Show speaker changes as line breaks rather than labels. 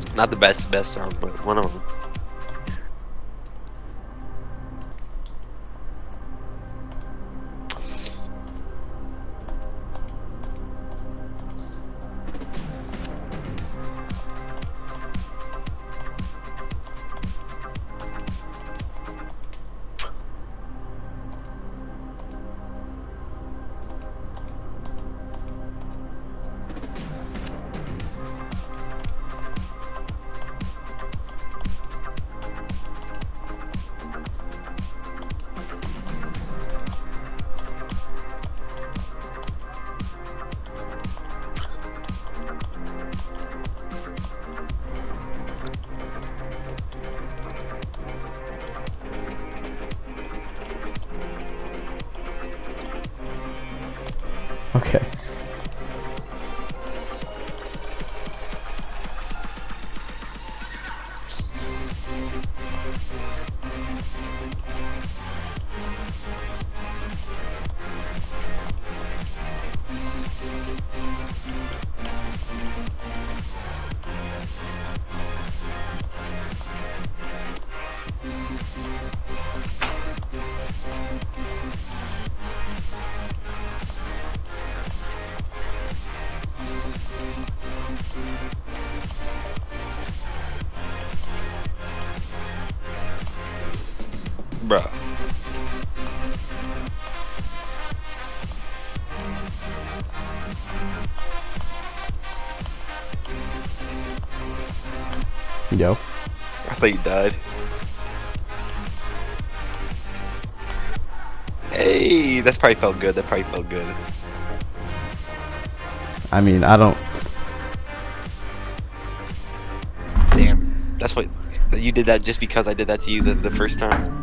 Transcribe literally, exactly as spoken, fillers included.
Not the best, best sound, but one of them.
Okay.
Bruh.
Yo.
I thought you died. Hey, that's probably felt good. That probably felt good.
I mean, I don't.
Damn. That's what. You did that just because I did that to you the, the first time?